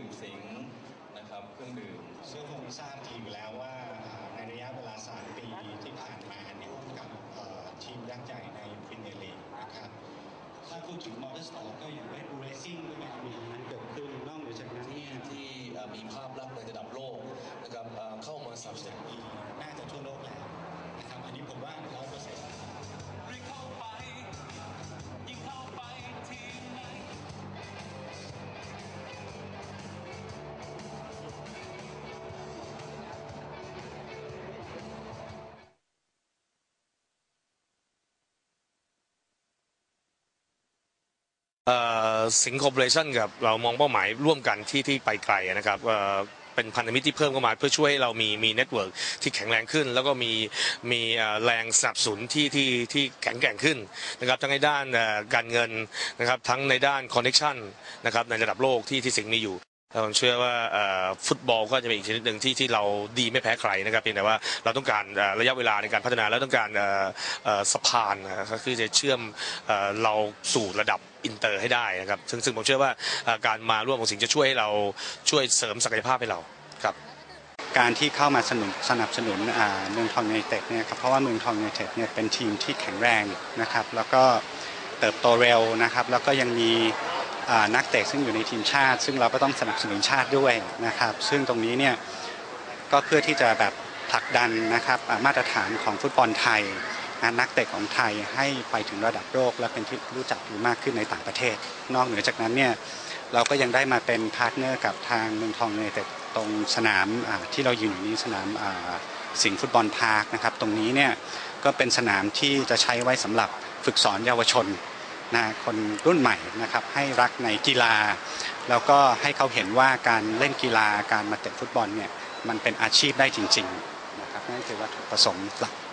สิงห์นะครับเครื่องดื่มซึ่งคงทราบดีอยู่แล้วว่าในระยะเวลา3 ปีที่ผ่านมาเนี่ยกับทีมยักษ์ใหญ่ในพรีเมียร์ลีกนะครับถ้าพูดถึงมอเตอร์สปอร์ตก็อย่างเรดบูลเรซิ่งด้วยมีตรงนั้นเกิดขึ้นนอกเหนือจากนั้นเนี่ยที่มีภาพลักษณ์ในระดับโลกนะครับเข้ามาสนับสนุนน่าจะทั่วโลกแล้วนะครับอันนี้ผมว่า100% สิงคอร์ปอเรชั่นกับเรามองเป้าหมายร่วมกันที่ไปไกลนะครับเป็นพันธมิตรที่เพิ่มเข้ามาเพื่อช่วยให้เรามีเน็ตเวิร์กที่แข็งแรงขึ้นแล้วก็มีแรงสนับสนุนที่แข็งแกร่งขึ้นนะครับทั้งในด้านการเงินนะครับทั้งในด้านคอนเนคชั่นนะครับในระดับโลกที่สิงห์มีอยู่ผมเชื่อว่าฟุตบอลก็จะเป็นอีกชนิดหนึ่งที่เราดีไม่แพ้ใครนะครับเพียงแต่ว่าเราต้องการระยะเวลาในการพัฒนาและต้องการสะพานก็คือจะเชื่อมเราสู่ระดับอินเตอร์ให้ได้นะครับซึ่งผมเชื่อว่าการมาร่วมของสิงห์จะช่วยให้เราช่วยเสริมศักยภาพให้เราครับการที่เข้ามาสนับสนุนเมืองทองยูไนเต็ดเนี่ยครับเพราะว่าเมืองทองยูไนเต็ดเนี่ยเป็นทีมที่แข็งแรงนะครับแล้วก็เติบโตเร็วนะครับแล้วก็ยังมีนักเตะซึ่งอยู่ในทีมชาติซึ่งเราก็ต้องสนับสนุนชาติด้วยนะครับซึ่งตรงนี้เนี่ยก็เพื่อที่จะแบบผลักดันนะครับมาตรฐานของฟุตบอลไทยนักเตะของไทยให้ไปถึงระดับโลกและเป็นที่รู้จักมากขึ้นในต่างประเทศนอกเหนือจากนั้นเนี่ยเราก็ยังได้มาเป็นพาร์ทเนอร์กับทางเมืองทองยูไนเต็ดตรงสนามที่เราอยู่นี้สนามสิงห์ฟุตบอลพาร์คนะครับตรงนี้เนี่ยก็เป็นสนามที่จะใช้ไว้สำหรับฝึกสอนเยาวชนคนรุ่นใหม่นะครับให้รักในกีฬาแล้วก็ให้เขาเห็นว่าการเล่นกีฬาการมาเตะฟุตบอลเนี่ยมันเป็นอาชีพได้จริงๆนะครับนั่นคือวัตถุประสงค์หลัก